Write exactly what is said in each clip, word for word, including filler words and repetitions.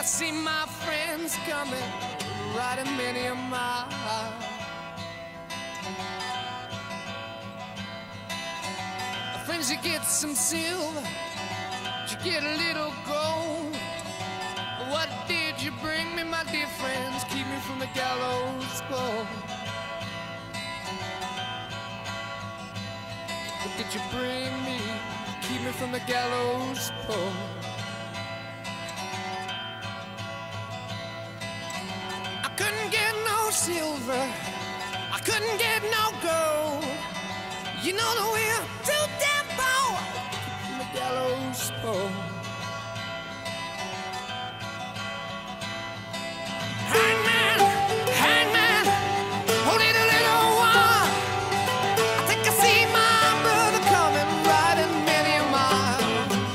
I see my friends coming, riding many a mile. Friends, you get some silver, you get a little gold. What did you bring me, my dear friends? Keep me from the gallows pole. What did you bring me? Keep me from the gallows pole. I couldn't get no silver, I couldn't get no gold. You know that we're too damn poor from the gallows pole. Hangman, hangman, hold it a little while. I think I see my brother coming, riding many a mile.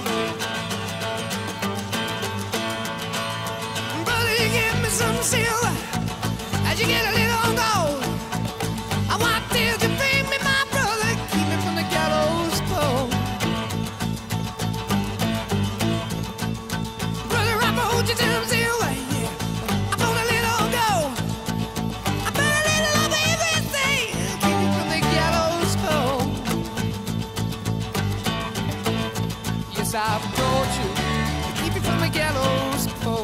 Brother, you give me some silver as you get a little gold. I want till you bring me my brother, keep me from the gallows pole. Brother, I hold you to the silver, yeah. I put a little gold, I put a little of everything, keep me from the gallows pole. Yes, I've told you, keep me from the gallows pole.